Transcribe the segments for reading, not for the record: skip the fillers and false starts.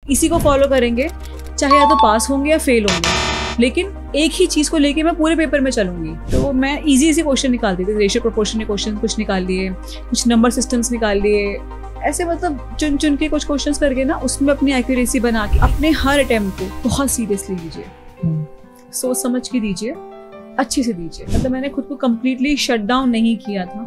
इसी को फॉलो करेंगे, चाहे या तो पास होंगे या फेल होंगे, लेकिन एक ही चीज़ को लेके मैं पूरे पेपर में चलूंगी। तो मैं इजी से क्वेश्चन निकालती थी, रेशियो प्रोपोर्शन के क्वेश्चन कुछ निकाल लिए, कुछ नंबर सिस्टम्स निकाल लिए, ऐसे मतलब चुन चुन के कुछ क्वेश्चंस करके ना उसमें अपनी एक्यूरेसी बना के अपने हर अटेम्प्ट को बहुत सीरियसली लीजिए, सोच समझ के दीजिए, अच्छे से दीजिए। मतलब मैंने खुद को कम्प्लीटली शट डाउन नहीं किया था।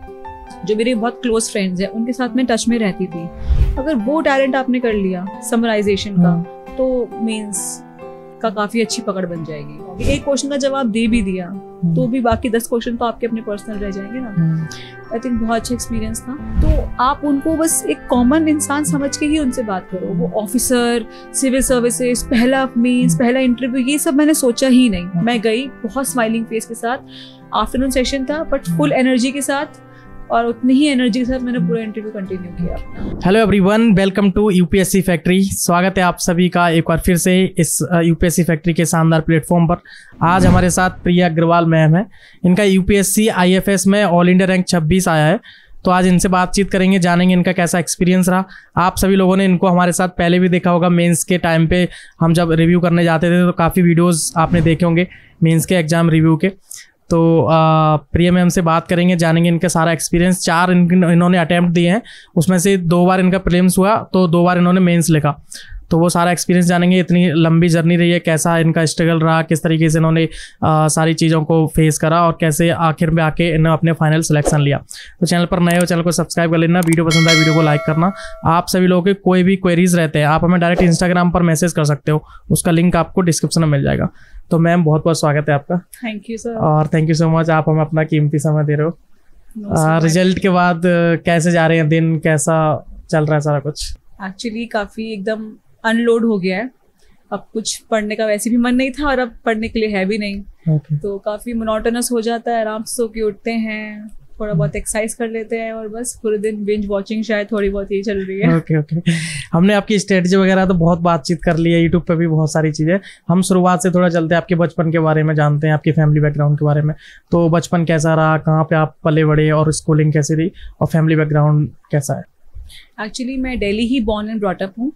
जो मेरे बहुत क्लोज फ्रेंड्स हैं उनके साथ मैं टच में रहती थी। अगर वो टैलेंट आपने कर लिया समराइजेशन का, तो मेंस का काफी अच्छी पकड़ बन जाएगी। एक क्वेश्चन का जवाब दे भी दिया तो भी बाकी 10 क्वेश्चन तो आपके अपने पर्सनल रह जाएंगे ना। आई थिंक बहुत अच्छा एक्सपीरियंस था। तो आप उनको बस एक कॉमन इंसान समझ के ही उनसे बात करो। वो ऑफिसर, सिविल सर्विसेज, पहला मीन्स, पहला इंटरव्यू, ये सब मैंने सोचा ही नहीं। मैं गई बहुत स्माइलिंग फेस के साथ। आफ्टरनून सेशन था बट फुल एनर्जी के साथ, और उतनी ही एनर्जी के साथ मैंने पूरा इंटरव्यू कंटिन्यू किया। Hello everyone, welcome to UPSC factory. स्वागत है आप सभी का एक बार फिर से इस यूपीएससी फैक्ट्री के शानदार प्लेटफॉर्म पर। आज हमारे साथ प्रिया अग्रवाल मैम है। इनका यूपीएससी आईएफएस में ऑल इंडिया रैंक 26 आया है। तो आज इनसे बातचीत करेंगे, जानेंगे इनका कैसा एक्सपीरियंस रहा। आप सभी लोगों ने इनको हमारे साथ पहले भी देखा होगा। मेंस के टाइम पे हम जब रिव्यू करने जाते थे तो काफ़ी वीडियोज़ आपने देखे होंगे मेंस के एग्ज़ाम रिव्यू के। तो प्रिया मैम से बात करेंगे, जानेंगे इनका सारा एक्सपीरियंस। 4 इन्होंने अटैम्प्ट दिए हैं, उसमें से 2 बार इनका प्रीलिम्स हुआ, तो 2 बार इन्होंने मेंस लिखा। तो वो सारा एक्सपीरियंस जानेंगे। इतनी लंबी जर्नी रही है, कैसा इनका स्ट्रगल रहा, किस तरीके से इन्होंने सारी चीज़ों को फेस करा और कैसे आखिर में आके इन्होंने अपने फाइनल सिलेक्शन लिया। तो चैनल पर नए हो, चैनल को सब्सक्राइब कर लेना। वीडियो पसंद आए वीडियो को लाइक करना। आप सभी लोगों के कोई भी क्वेरीज रहते हैं आप हमें डायरेक्ट इंस्टाग्राम पर मैसेज कर सकते हो, उसका लिंक आपको डिस्क्रिप्शन में मिल जाएगा। तो मैम बहुत बहुत स्वागत है आपका। Thank you sir. और थैंक यू सो मच, आप हमें अपना कीमती समय दे रहे हो। रिजल्ट के बाद कैसे जा रहे हैं दिन, कैसा चल रहा है सारा कुछ? एक्चुअली काफ़ी एकदम अनलोड हो गया है। अब कुछ पढ़ने का वैसे भी मन नहीं था और अब पढ़ने के लिए है भी नहीं। तो काफ़ी मोनोटोनस हो जाता है। आराम से सो के उठते हैं, थोड़ा बहुत एक्सरसाइज कर लेते हैं और बस पूरे दिन बिंज वॉचिंग शायद थोड़ी बहुत यही चल रही है। ओके। हमने आपकी स्ट्रेटजी वगैरह तो बहुत बातचीत कर ली है, यूट्यूब पे भी बहुत सारी चीज़ें। हम शुरुआत से थोड़ा चलते हैं, आपके बचपन के बारे में जानते हैं, आपकी फैमिली बैकग्राउंड के बारे में। तो बचपन कैसा रहा, कहाँ पे आप पले बड़े और स्कूलिंग कैसी रही और फैमिली बैकग्राउंड कैसा है? एक्चुअली मैं दिल्ली ही बॉर्न एंड ब्रॉट अप हूँ।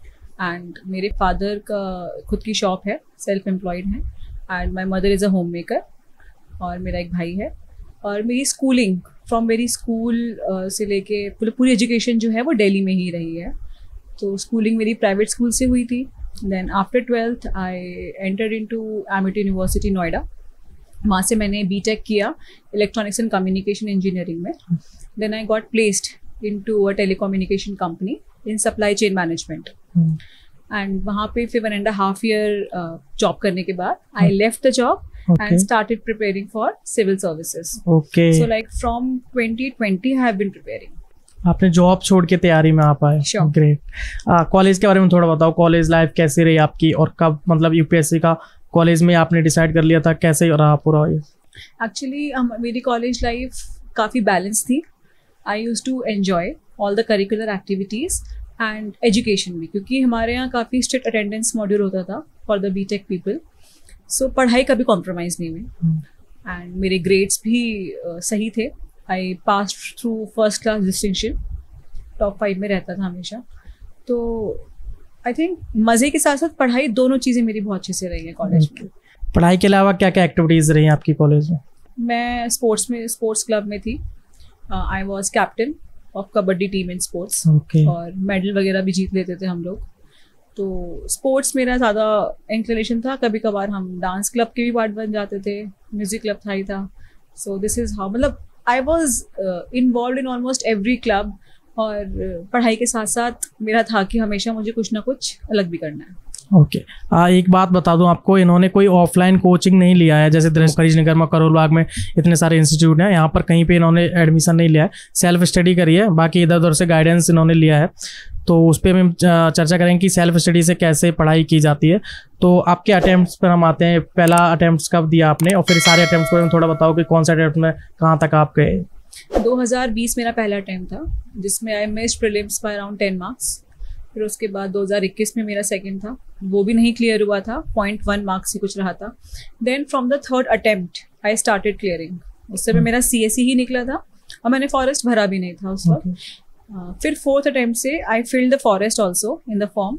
एंड मेरे फादर का खुद की शॉप है, सेल्फ एम्प्लॉयड है। And my mother is a home maker और मेरा एक भाई है। और मेरी स्कूलिंग फ्रॉम मेरी स्कूल से लेके पूरी एजुकेशन जो है वो दिल्ली में ही रही है। तो स्कूलिंग मेरी प्राइवेट स्कूल से हुई थी। Then after 12th I entered into Amity university Noida. वहाँ से मैंने बीटेक किया इलेक्ट्रॉनिक्स एंड कम्युनिकेशन इंजीनियरिंग में। Then I got placed into a telecommunication company in supply chain management. And वहाँ पे फिर 1.5 year जॉब करने के बाद I left the job and started preparing for civil services. Okay. So like from 2020 I have been preparing. आपने job छोड़ के तैयारी में आप आए। Sure. ग्रेट। कॉलेज के बारे में थोड़ा बताओ, कॉलेज लाइफ कैसी रही आपकी और कब मतलब यूपीएससी का कॉलेज में आपने डिसाइड कर लिया था, कैसे रहा पूरा ये? एक्चुअली मेरी कॉलेज लाइफ काफ़ी बैलेंस थी। I use to enjoy all the curricular activities and education भी, क्योंकि हमारे यहाँ काफ़ी स्ट्रिक्ट अटेंडेंस मॉड्यूल होता था for the BTech people. So पढ़ाई कभी कॉम्प्रोमाइज़ नहीं हुई। एंड मेरे ग्रेड्स भी सही थे। I pass through first class distinction, top 5 में रहता था हमेशा। तो आई थिंक मज़े के साथ साथ पढ़ाई, दोनों चीज़ें मेरी बहुत अच्छे से रही हैं कॉलेज में। पढ़ाई के अलावा क्या क्या एक्टिविटीज़ रही हैं आपकी कॉलेज में? मैं स्पोर्ट्स क्लब में थी। I was captain of kabaddi team in sports. और मेडल वगैरह भी जीत लेते थे हम लोग। तो स्पोर्ट्स मेरा ज़्यादा इंक्लिनेशन था। कभी कभार हम डांस क्लब के भी पार्ट बन जाते थे, म्यूज़िक क्लब था ही था। सो दिस इज़ हाउ, मतलब I was involve in almost every club. और पढ़ाई के साथ साथ मेरा था कि हमेशा मुझे कुछ ना कुछ अलग भी करना है। ओके। एक बात बता दूं आपको, इन्होंने कोई ऑफलाइन कोचिंग नहीं लिया है। जैसे खरीज नगर में, करोल बाग में इतने सारे इंस्टीट्यूट हैं, यहाँ पर कहीं पे इन्होंने एडमिशन नहीं लिया है। सेल्फ स्टडी करी है, बाकी इधर उधर से गाइडेंस इन्होंने लिया है। तो उस पर हम चर्चा करेंगे कि सेल्फ स्टडी से कैसे पढ़ाई की जाती है। तो आपके अटैम्प्ट्स पर हम आते हैं। पहला अटैम्प्ट्स कब दिया आपने और फिर सारे अटैम्प्ट्स पर थोड़ा बताओ कि कौन सा अटैम्प्ट में कहाँ तक आप गए? 2020 मेरा पहला अटैम्प्ट था, जिसमें I missed prelims by around 10 marks. फिर उसके बाद 2021 में मेरा सेकंड था, वो भी नहीं क्लियर हुआ था, 0.1 मार्क्स ही कुछ रहा था। Then from the third attempt I started clearing. उस समय मेरा CSE ही निकला था और मैंने फॉरेस्ट भरा भी नहीं था उस वक्त। फिर फोर्थ अटेम्प्ट से I filled the forest also in the form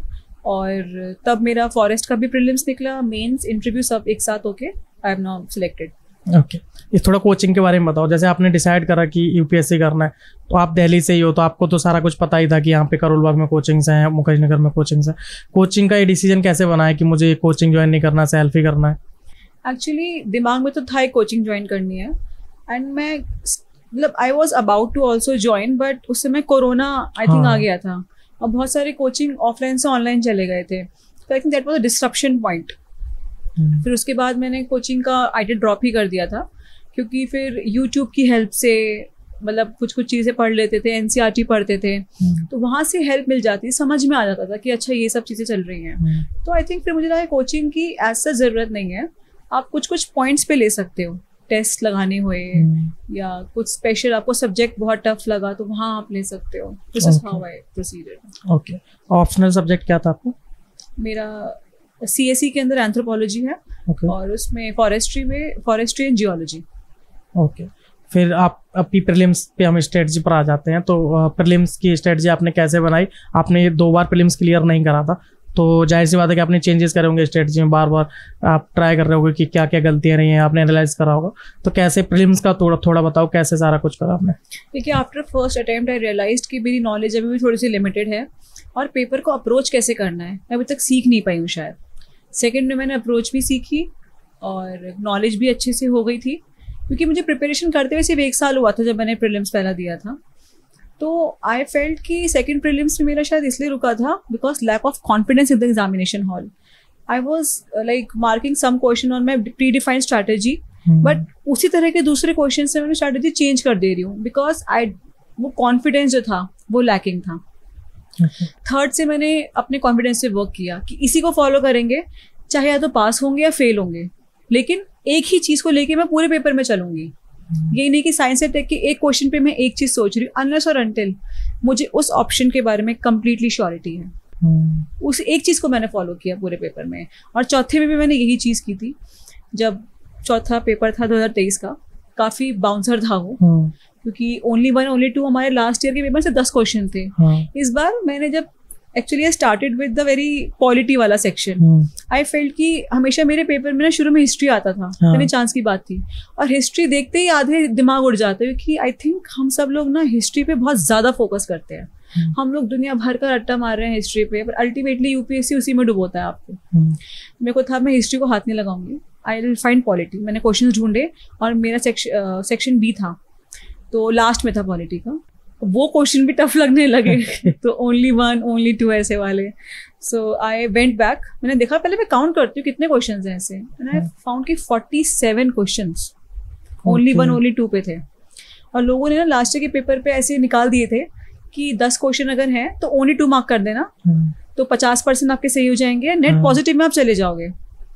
और तब मेरा फॉरेस्ट का भी प्रीलिम्स निकला, मेंस, इंटरव्यू सब एक साथ होके I am now selected. Okay, इस थोड़ा कोचिंग के बारे में बताओ। जैसे आपने डिसाइड करा कि यूपीएससी करना है, तो आप दिल्ली से ही हो, तो आपको तो सारा कुछ पता ही था कि यहाँ पे करोल बाग में कोचिंग्स हैं, मुकेश नगर में कोचिंग्स हैं। कोचिंग का ये डिसीजन कैसे बना है कि मुझे कोचिंग ज्वाइन नहीं करना, सेल्फ ही करना है? एक्चुअली दिमाग में तो था एक कोचिंग ज्वाइन करनी है, एंड मैं मतलब I was about to also join, but उस समय कोरोना आई थिंक आ गया था और बहुत सारे कोचिंग ऑफलाइन से ऑनलाइन चले गए थे, तो I think that was a disruption point. फिर उसके बाद मैंने कोचिंग का आइडिया ड्रॉप ही कर दिया था, क्योंकि फिर यूट्यूब की हेल्प से मतलब कुछ कुछ चीज़ें पढ़ लेते थे, एनसीईआरटी पढ़ते थे, तो वहाँ से हेल्प मिल जाती, समझ में आ जाता था कि अच्छा ये सब चीज़ें चल रही हैं। तो आई थिंक फिर मुझे लगा कोचिंग की ऐसा ज़रूरत नहीं है, आप कुछ कुछ पॉइंट्स पे ले सकते हो, टेस्ट लगाने हुए या कुछ स्पेशल आपको सब्जेक्ट बहुत टफ लगा तो वहाँ आप ले सकते हो। This is how I proceeded. Okay, optional subject क्या था आपको? मेरा सीएसई के अंदर एंथ्रोपोलॉजी है, और उसमें फॉरेस्ट्री एंड जियोलॉजी। ओके, फिर आप अपनी प्रीलिम्स पे हम स्ट्रेटजी पर आ जाते हैं। तो प्रीलिम्स की स्ट्रेटजी आपने कैसे बनाई? आपने 2 बार प्रीलिम्स क्लियर नहीं करा था, तो जाहिर सी बात है कि आपने चेंजेस करे होंगे स्ट्रेटजी में, बार बार आप ट्राई कर रहे होंगे कि क्या क्या गलतियां रही हैं, आपने एनालाइज करा होगा। तो कैसे प्रीलिम्स का थोड़ा बताओ, कैसे सारा कुछ करा आपने? देखिए, after first attempt I realise कि मेरी नॉलेज अभी भी थोड़ी सी लिमिटेड है, और पेपर को अप्रोच कैसे करना है मैं अभी तक सीख नहीं पाई हूँ शायद। सेकेंड में मैंने अप्रोच भी सीखी और नॉलेज भी अच्छे से हो गई थी, क्योंकि मुझे प्रिपरेशन करते हुए सिर्फ 1 साल हुआ था जब मैंने प्रीलिम्स पहला दिया था। तो आई फेल्ट कि सेकंड प्रीलिम्स में मेरा शायद इसलिए रुका था because lack of confidence in the examination hall. I was like marking some question on my predefined strategy, but उसी तरह के दूसरे क्वेश्चन से मैंने स्ट्रैटेजी चेंज कर दे रही हूँ, बिकॉज वो कॉन्फिडेंस जो था वो लैकिंग था। थर्ड से मैंने अपने कॉन्फिडेंस से वर्क किया कि इसी को फॉलो करेंगे, चाहे या तो पास होंगे या फेल होंगे, लेकिन एक ही चीज़ को लेके मैं पूरे पेपर में चलूंगी। ये नहीं कि साइंस से टेक के एक क्वेश्चन पे मैं एक चीज सोच रही हूँ, अनलेस और अनटिल मुझे उस ऑप्शन के बारे में कंप्लीटली श्योरिटी है। उस एक चीज को मैंने फॉलो किया पूरे पेपर में, और चौथे में भी मैंने यही चीज की थी। जब चौथा पेपर था 2023 का, काफी बाउंसर था वो, क्योंकि ओनली 1 ओनली 2 हमारे लास्ट ईयर के पेपर से 10 क्वेश्चन थे। इस बार मैंने जब actually I started with the very polity वाला सेक्शन, आई फेल्ट कि हमेशा मेरे पेपर में ना शुरू में हिस्ट्री आता था, मैंने चांस की बात थी, और हिस्ट्री देखते ही आधे दिमाग उड़ जाता है, क्योंकि आई थिंक हम सब लोग ना हिस्ट्री पे बहुत ज़्यादा फोकस करते हैं। हम लोग दुनिया भर का रट्टा मार रहे हैं हिस्ट्री पे, पर अल्टीमेटली यूपीएससी उसी में डुबोता है आपको। मेरे को था मैं हिस्ट्री को हाथ नहीं लगाऊंगी, आई विल फाइंड पॉलिटी। मैंने क्वेश्चन ढूंढे और मेरा सेक्शन बी था, तो लास्ट में था पॉलिटी का, वो क्वेश्चन भी टफ लगने लगे तो ओनली 1 ओनली 2 ऐसे वाले। सो आई वेंट बैक, मैंने देखा पहले मैं काउंट करती हूँ कितने क्वेश्चंस हैं ऐसे, एंड आई फाउंड कि 47 क्वेश्चंस ओनली 1 ओनली 2 पे थे। और लोगों ने ना लास्ट ईयर के पेपर पे ऐसे निकाल दिए थे कि 10 क्वेश्चन अगर हैं तो ओनली 2 मार्क कर देना, तो 50% आपके सही हो जाएंगे, नेट पॉजिटिव में आप चले जाओगे।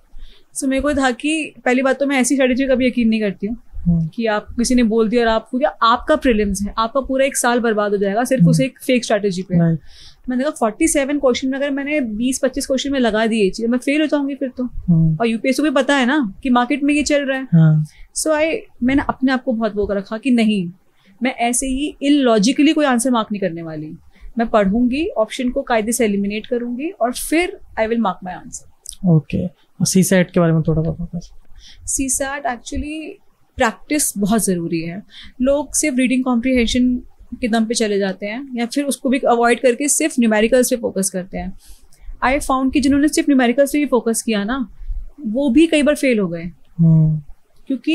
सो मेरे को था कि पहली बात तो मैं ऐसी स्ट्रेटेजी कभी यकीन नहीं करती हूँ कि आप किसी ने बोल दिया और आपको क्या, आपका प्रीलिम्स है, आपका पूरा 1 साल बर्बाद हो जाएगा सिर्फ उस एक फेक स्ट्रैटेजी पे। मैंने देखा 47 क्वेश्चन में अगर मैंने 20-25 क्वेश्चन में लगा दिए चीज, मैं फेल हो जाऊंगी फिर तो। और यूपीएससी को भी पता है ना कि मार्केट में ये चल रहा है। सो मैंने अपने आप को बहुत वो कर रखा कि नहीं, मैं ऐसे ही इलॉजिकली कोई आंसर मार्क नहीं करने वाली, मैं पढ़ूंगी, ऑप्शन को कायदे से एलिमिनेट करूंगी और फिर I will mark my answer. Okay, CSAT के बारे में थोड़ा बताओ। सीसैट एक्चुअली प्रैक्टिस बहुत ज़रूरी है। लोग सिर्फ रीडिंग कॉम्प्रिहेंशन के दम पे चले जाते हैं, या फिर उसको भी अवॉइड करके सिर्फ न्यूमेरिकल्स पे फोकस करते हैं। आई फाउंड कि जिन्होंने सिर्फ न्यूमेरिकल्स पे भी फोकस किया ना, वो भी कई बार फेल हो गए, क्योंकि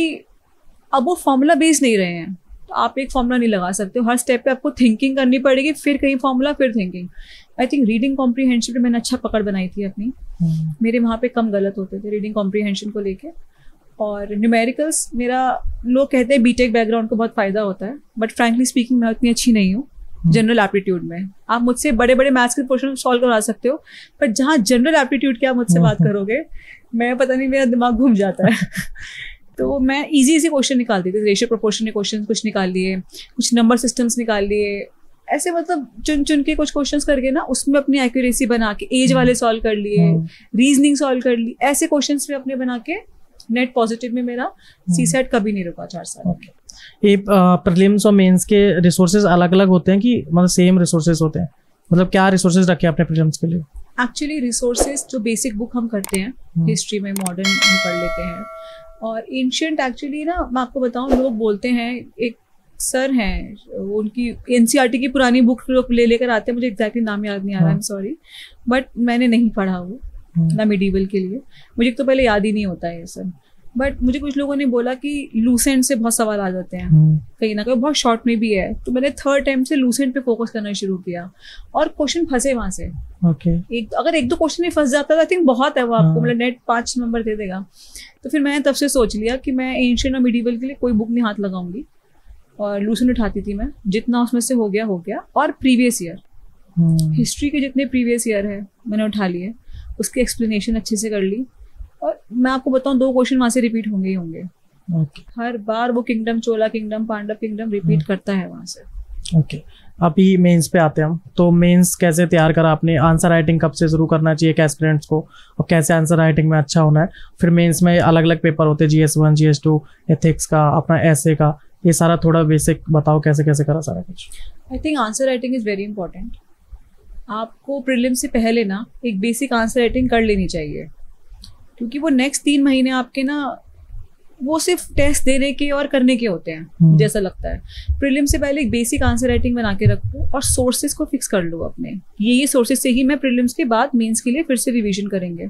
अब वो फॉर्मूला बेस्ड नहीं रहे हैं। तो आप एक फॉर्मूला नहीं लगा सकते हो, हर स्टेप पे आपको थिंकिंग करनी पड़ेगी, फिर कहीं फॉर्मूला फिर thinking. I think reading comprehension पे मैंने अच्छा पकड़ बनाई थी अपनी, मेरे वहाँ पे कम गलत होते थे रीडिंग कॉम्प्रिहेंशन को लेके। और न्यूमेरिकल्स, मेरा लोग कहते हैं बीटेक बैकग्राउंड को बहुत फ़ायदा होता है, बट फ्रैंकली स्पीकिंग मैं उतनी अच्छी नहीं हूँ जनरल एप्टीट्यूड में। आप मुझसे बड़े बड़े मैथ्स के क्वेश्चन सॉल्व करवा सकते हो, पर जहाँ जनरल एप्टीट्यूड की आप मुझसे बात करोगे, मैं पता नहीं, मेरा दिमाग घूम जाता है। तो मैं इजी क्वेश्चन निकालती थी, रेशियो प्रोपोर्शन के क्वेश्चन कुछ निकाल लिए, कुछ नंबर सिस्टम्स निकाल लिए, ऐसे मतलब चुन चुन के कुछ क्वेश्चंस करके ना उसमें अपनी एक्यूरेसी बना के एज वाले सॉल्व कर लिए, रीजनिंग सॉल्व कर ली, ऐसे क्वेश्चंस में अपने बना के नेट पॉजिटिव में मेरा सीसैट कभी नहीं रुका 4 साल। ये प्रीलिम्स और मेंस के रिसोर्सेज अलग अलग होते हैं कि मतलब सेम रिसोर्सेज होते हैं? मतलब क्या रिसोर्सेज रखे आपने प्रीलिम्स के लिए? एक्चुअली रिसोर्सेज जो बेसिक बुक हम करते हैं, हिस्ट्री में मॉडर्न हम पढ़ लेते हैं, और एंशियंट एक्चुअली ना मैं आपको बताऊं, लोग बोलते हैं, एक सर हैं उनकी एनसीईआरटी की पुरानी बुक लोग लेकर आते हैं, मुझे एग्जैक्टली नाम याद नहीं आ रहा, आई एम सॉरी, बट मैंने नहीं पढ़ा वो ना मिडीवल के लिए, मुझे तो पहले याद ही नहीं होता है ये सब। बट मुझे कुछ लोगों ने बोला कि लूसेंट से बहुत सवाल आ जाते हैं कहीं ना कहीं, बहुत शॉर्ट में भी है, तो मैंने थर्ड टाइम से लूसेंट पे फोकस करना शुरू किया और क्वेश्चन फंसे वहां से। अगर एक दो क्वेश्चन में फंस जाता है, आई थिंक बहुत है वो आपको, मतलब नेट 5 नंबर दे देगा। तो फिर मैंने तब से सोच लिया कि मैं एंशिएंट और मिडीवल के लिए कोई बुक नहीं हाथ लगाऊंगी, और लूसेंट उठाती थी मैं, जितना उसमें से हो गया। और प्रीवियस ईयर हिस्ट्री के जितने प्रीवियस ईयर है मैंने उठा लिए, उसकी एक्सप्लेनेशन अच्छे से कर ली, और मैं आपको बताऊं 2 क्वेश्चन वहां से रिपीट होंगे ही होंगे। हर बार वो kingdom, Chola kingdom, Pandava kingdom repeat करता है वहां से। ओके, अभी मेंस पे आते हैं हम। तो मेंस कैसे तैयार करा आपने? आंसर राइटिंग कब से शुरू करना चाहिए एक एस्पिरेंट्स को, और कैसे आंसर राइटिंग में अच्छा होना है? फिर मेंस में अलग अलग पेपर होते हैं, GS1, GS2, एथिक्स का, अपना ऐसे का, ये सारा थोड़ा बेसिक बताओ कैसे कैसे करा सारा कुछ। I think answer writing is very important. आपको प्रीलिम से पहले ना एक बेसिक आंसर राइटिंग कर लेनी चाहिए, क्योंकि वो नेक्स्ट 3 महीने आपके ना वो सिर्फ टेस्ट देने के और करने के होते हैं जैसा लगता है। प्रीलिम से पहले एक बेसिक आंसर राइटिंग बना के रखो और सोर्सेज को फिक्स कर लो अपने, ये सोर्सेज से ही मैं प्रीलिम्स के बाद मेंस के लिए फिर से रिवीजन करेंगे,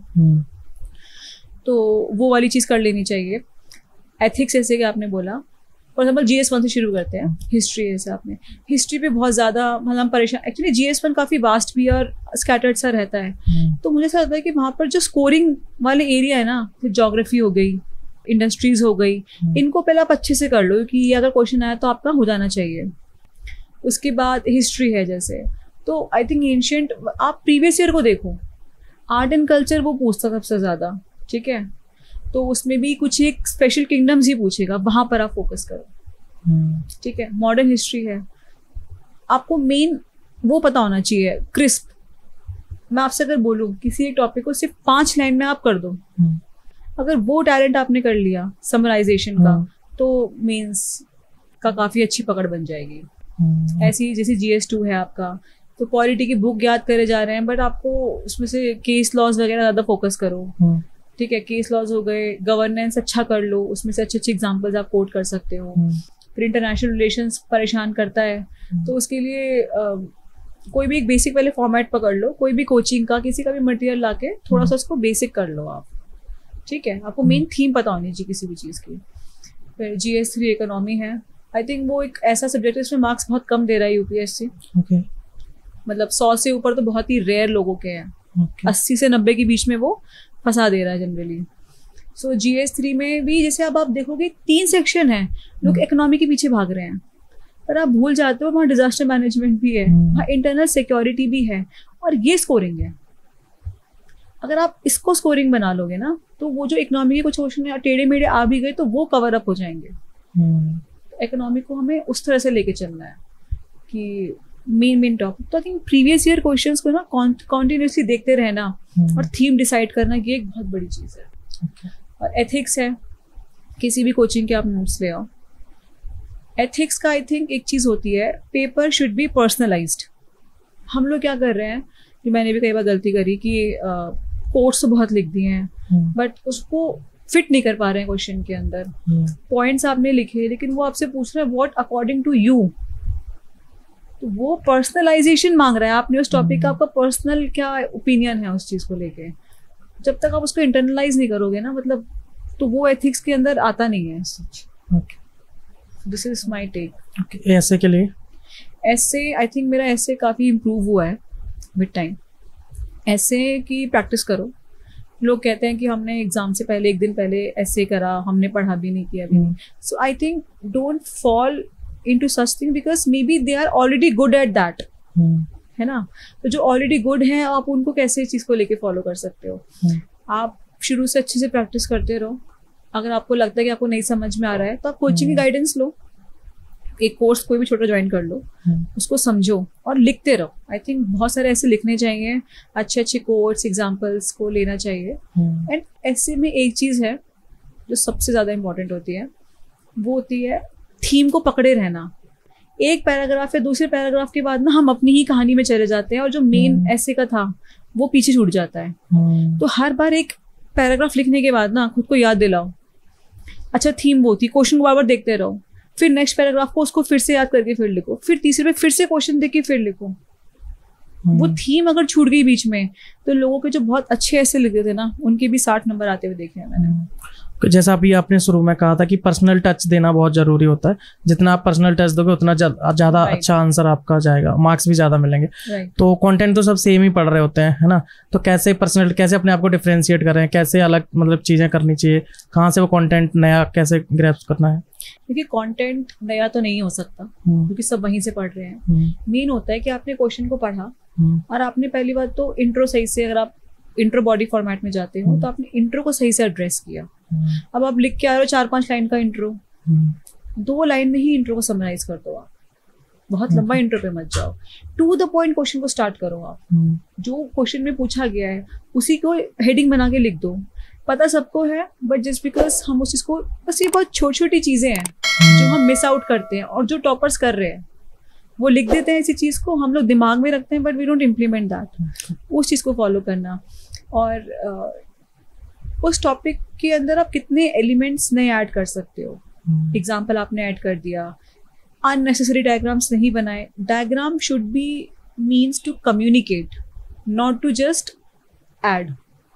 तो वो वाली चीज़ कर लेनी चाहिए। एथिक्स जैसे कि आपने बोला, फॉर एग्जाम्पल GS1 से शुरू करते हैं। हिस्ट्री जैसे आपने, हिस्ट्री पे बहुत ज़्यादा मतलब हम परेशान, एक्चुअली GS1 काफ़ी वास्ट भी और स्कैटर्ड सा रहता है, तो मुझे ऐसा लगता है कि वहाँ पर जो स्कोरिंग वाले एरिया है ना, फिर जोग्राफी हो गई, इंडस्ट्रीज हो गई, इनको पहले आप अच्छे से कर लो कि ये अगर क्वेश्चन आया तो आपका हो जाना चाहिए। उसके बाद हिस्ट्री है जैसे, तो आई थिंक एंशिएंट आप प्रीवियस ईयर को देखो, आर्ट एंड कल्चर वो पूछता सबसे ज़्यादा, ठीक है, तो उसमें भी कुछ एक स्पेशल किंगडम्स ही पूछेगा, वहां पर आप फोकस करो, ठीक है। मॉडर्न हिस्ट्री है, आपको मेन वो पता होना चाहिए, क्रिस्प। मैं आपसे अगर बोलूँ किसी एक टॉपिक को सिर्फ 5 लाइन में आप कर दो, अगर वो टैलेंट आपने कर लिया समराइजेशन का, तो मेंस का काफी अच्छी पकड़ बन जाएगी। ऐसी जैसे GS2 है आपका, तो पॉलिटी की बुक याद करे जा रहे हैं, बट आपको उसमें से केस लॉज वगैरह ज्यादा फोकस करो, ठीक है। केस लॉज हो गए, गवर्नेंस अच्छा कर लो, उसमें से अच्छे अच्छे एग्जांपल्स आप कोट कर सकते हो। फिर इंटरनेशनल रिलेशंस परेशान करता है, तो उसके लिए कोई भी एक बेसिक पहले फॉर्मेट पकड़ लो, कोई भी कोचिंग का किसी का भी मटेरियल लाके थोड़ा सा उसको बेसिक कर लो आप, ठीक है। आपको मेन थीम पता होनी चाहिए किसी भी चीज़ की। फिर GS3 इकोनॉमी है, आई थिंक वो एक ऐसा सब्जेक्ट है जिसमें मार्क्स बहुत कम दे रहा है UPSC, मतलब 100 से ऊपर तो बहुत ही रेयर लोगों के हैं, 80 से 90 के बीच में वो फंसा दे रहा है जनरली। सो GS3 में भी जैसे अब आप देखोगे 3 सेक्शन है, लोग इकोनॉमी के पीछे भाग रहे हैं, पर आप भूल जाते हो वहाँ डिजास्टर मैनेजमेंट भी है, वहाँ इंटरनल सिक्योरिटी भी है, और ये स्कोरिंग है। अगर आप इसको स्कोरिंग बना लोगे ना, तो वो जो इकोनॉमी के कुछ क्वेश्चन टेढ़े मेढ़े आ भी गए तो वो कवर अप हो जाएंगे। इकोनॉमी को हमें उस तरह से लेके चलना है कि मेन टॉपिक, तो I think previous year questions को ना कॉन्टिन्यूसली देखते रहना और थीम डिसाइड करना, ये एक बहुत बड़ी चीज़ है। और एथिक्स है, किसी भी कोचिंग के आप नोट्स ले आओ। एथिक्स का आई थिंक एक चीज़ होती है, पेपर शुड बी पर्सनलाइज्ड। हम लोग क्या कर रहे हैं, कि मैंने भी कई बार गलती करी कि कोट्स तो बहुत लिख दिए हैं, बट उसको फिट नहीं कर पा रहे हैं क्वेश्चन के अंदर। पॉइंट्स आपने लिखे, लेकिन वो आपसे पूछ रहा है व्हाट अकॉर्डिंग टू यू, तो वो पर्सनलाइजेशन मांग रहा है, आपने उस टॉपिक का आपका पर्सनल क्या ओपिनियन है उस चीज़ को लेके। जब तक आप उसको इंटरनलाइज नहीं करोगे ना, मतलब तो वो एथिक्स के अंदर आता नहीं है सच। This is my take. ऐसे के लिए ऐसे आई थिंक मेरा ऐसे काफ़ी इम्प्रूव हुआ है विद टाइम। ऐसे की प्रैक्टिस करो। लोग कहते हैं कि हमने एग्जाम से पहले 1 दिन पहले ऐसे करा, हमने पढ़ा भी नहीं, किया भी नहीं। So I think don't fall into such thing because maybe they are already good at that, है ना। तो जो ऑलरेडी गुड हैं आप उनको कैसे इस चीज़ को लेके फॉलो कर सकते हो। आप शुरू से अच्छे से प्रैक्टिस करते रहो। अगर आपको लगता है कि आपको नहीं समझ में आ रहा है तो आप कोचिंग की गाइडेंस लो, एक कोर्स कोई भी छोटा ज्वाइन कर लो, उसको समझो और लिखते रहो। आई थिंक बहुत सारे ऐसे लिखने चाहिए, अच्छे अच्छे कोर्स एग्जाम्पल्स को लेना चाहिए। एंड ऐसे में एक चीज़ है जो सबसे ज़्यादा इम्पोर्टेंट होती है, वो होती है थीम को पकड़े रहना। एक पैराग्राफ या दूसरे पैराग्राफ के बाद ना हम अपनी ही कहानी में चले जाते हैं और जो मेन ऐसे का था वो पीछे छूट जाता है। तो हर बार एक पैराग्राफ लिखने के बाद ना खुद को याद दिलाओ, अच्छा थीम वो थी, क्वेश्चन को बार बार देखते रहो, फिर नेक्स्ट पैराग्राफ को उसको फिर से याद करके फिर लिखो, फिर तीसरे पे फिर से क्वेश्चन देख के फिर लिखो। वो थीम अगर छूट गई बीच में तो लोगों के जो बहुत अच्छे ऐसे लिखते थे ना, उनके भी 60 नंबर आते हुए देखे हैं मैंने। जैसा अभी आपने शुरू में कहा था कि पर्सनल टच देना बहुत जरूरी होता है, जितना आप पर्सनल टच दोगे उतना ज्यादा अच्छा आंसर आपका जाएगा, मार्क्स भी ज्यादा मिलेंगे। तो कंटेंट तो सब सेम ही पढ़ रहे होते हैं, है ना, तो कैसे अपने आप को डिफरेंशिएट करें, कैसे अलग मतलब चीजें करनी चाहिए, कहाँ से वो कंटेंट नया कैसे ग्रैस्प करना है? देखिए कंटेंट नया तो नहीं हो सकता क्योंकि सब वहीं से पढ़ रहे हैं। मेन होता है कि आपने क्वेश्चन को पढ़ा और आपने पहली बात तो इंट्रो सही से, अगर आप इंट्रो बॉडी फॉर्मेट में जाते हो तो आपने इंट्रो को सही से एड्रेस किया। अब आप लिख के आ रहे हो 4-5 लाइन का इंट्रो, 2 लाइन में ही इंट्रो को समराइज कर दो आप, बहुत लंबा इंट्रो पे मत जाओ, टू द पॉइंट क्वेश्चन को स्टार्ट करो आप। जो क्वेश्चन में पूछा गया है उसी को हेडिंग बना के लिख दो। पता सबको है बट जस्ट बिकॉज हम उस चीज को, बस ये बहुत छोटी छोटी चीजें हैं जो हम मिस आउट करते हैं, और जो टॉपर्स कर रहे हैं वो लिख देते हैं इसी चीज को, हम लोग दिमाग में रखते हैं but we don't implement that. उस चीज को फॉलो करना, और उस टॉपिक के अंदर आप कितने एलिमेंट्स नए ऐड कर सकते हो। एग्जाम्पल आपने ऐड कर दिया, अननेसेसरी डायग्राम्स नहीं बनाए। Diagram should be means to communicate, not to just add.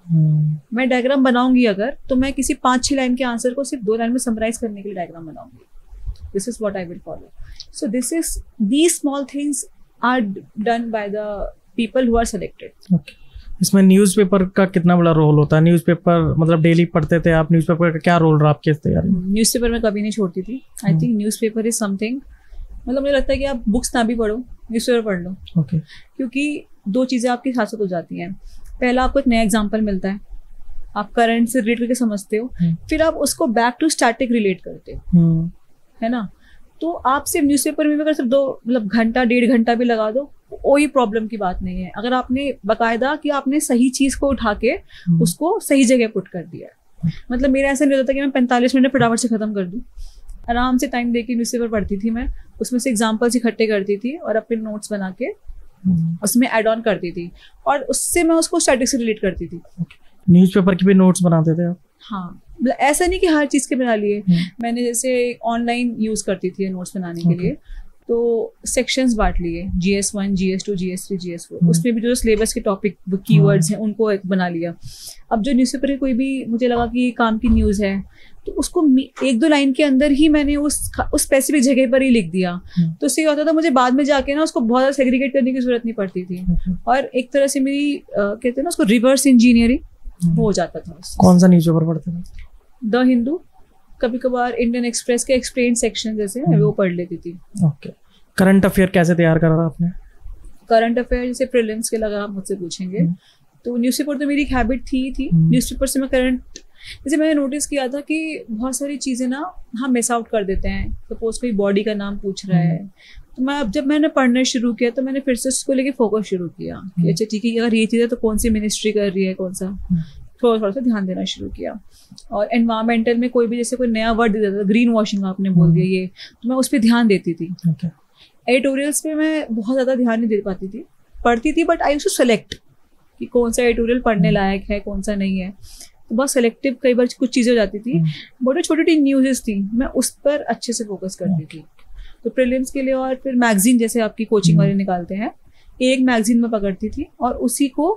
मैं डायग्राम बनाऊंगी अगर, तो मैं किसी 5-6 लाइन के आंसर को सिर्फ 2 लाइन में समराइज करने के लिए डायग्राम बनाऊंगी। This is what I will follow. So these small things are done by the people who are selected. Okay. इसमें न्यूज़पेपर का कितना बड़ा रोल होता है? न्यूज़पेपर मतलब डेली पढ़ते थे आप, न्यूज़पेपर का क्या रोल रहा आपकी तैयारी में? न्यूज़पेपर में कभी नहीं छोड़ती थी। I think newspaper is something, मतलब मुझे लगता है कि आप बुक्स ना भी पढ़ो, न्यूज़पेपर पढ़ लो। ओके। क्योंकि 2 चीज़ें आपके साथ साथ हो जाती हैं। पहला, आपको एक नया एग्जाम्पल मिलता है, आप करंट से रिलेट करके समझते हो, फिर आप उसको बैक टू स्टैटिक रिलेट करते हो, है ना। तो आप सिर्फ न्यूज़पेपर में भी अगर सिर्फ 2 मतलब घंटा 1.5 घंटा भी लगा दो, कोई प्रॉब्लम की बात नहीं है। अगर आपने बाकायदा कि आपने सही चीज को उठा के उसको सही जगह पुट कर दिया है। मतलब मेरा ऐसा नहीं होता कि मैं 45 मिनट फटाफट से खत्म कर दूं। आराम से टाइम देके न्यूज़पेपर पढ़ती थी मैं, उसमें से एग्जाम्पल्स इकट्ठे करती थी और अपने नोट्स बना के उसमें एड ऑन करती थी, और उससे मैं उसको स्टैटिक से रिलेट करती थी। न्यूज़पेपर के भी नोट्स बनाते थे आप? हाँ, ऐसा नहीं कि हर चीज के बना लिए। मैंने जैसे ऑनलाइन यूज करती थी नोट्स बनाने के लिए, तो सेक्शंस बांट लिए, GS1, GS2, GS3, GS4। उसमें भी जो सिलेबस के टॉपिक कीवर्ड्स हैं उनको एक बना लिया। अब जो न्यूज़पेपर की कोई भी मुझे लगा कि काम की न्यूज़ है तो उसको 1-2 लाइन के अंदर ही मैंने उस स्पेसिफिक जगह पर ही लिख दिया। तो उससे क्या होता था, मुझे बाद में जाके ना उसको बहुत ज़्यादा सेग्रीगेट करने की जरूरत नहीं पड़ती थी, और एक तरह से मेरी कहते हैं ना उसको रिवर्स इंजीनियरिंग हो जाता था। कौन सा न्यूज़पेपर पढ़ते थे? द हिंदू, कभी कभार इंडियन एक्सप्रेस के एक्सप्लेन सेक्शन जैसे वो पढ़ लेती थी। ओके। करंट अफेयर कैसे तैयार करा आपने? करंट अफेयर जैसे प्रीलिम्स के लगा आप मुझसे पूछेंगे तो न्यूज़पेपर तो मेरी एक हैबिट थी। न्यूज़पेपर से मैं करंट, जैसे मैंने नोटिस किया था कि बहुत सारी चीज़ें ना हम मिस आउट कर देते हैं। सपोज कोई बॉडी का नाम पूछ रहा है, तो मैं अब जब मैंने पढ़ना शुरू किया तो मैंने फिर से उसको लेके फोकस शुरू किया कि अच्छा ठीक है, अगर ये चीज़ है तो कौन सी मिनिस्ट्री कर रही है, कौन सा, थोड़ा सा ध्यान देना शुरू किया। और एनवायरमेंटल में कोई भी जैसे कोई नया वर्ड दे देता था, ग्रीन वॉशिंग आपने बोल दिया ये, तो मैं उस पर ध्यान देती थी। एडिटोरियल्स पे मैं बहुत ज़्यादा ध्यान नहीं दे पाती थी, पढ़ती थी but I used to select कि कौन सा एडिटोरियल पढ़ने लायक है, कौन सा नहीं है। तो बहुत सेलेक्टिव कई बार कुछ चीज़ें हो जाती थी, बहुत छोटी छोटी न्यूज़ थी, मैं उस पर अच्छे से फोकस करती थी। तो प्रीलिम्स के लिए, और फिर मैगजीन जैसे आपकी कोचिंग वाले निकालते हैं, एक मैगजीन में पकड़ती थी और उसी को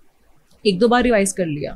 1-2 बार रिवाइज कर लिया।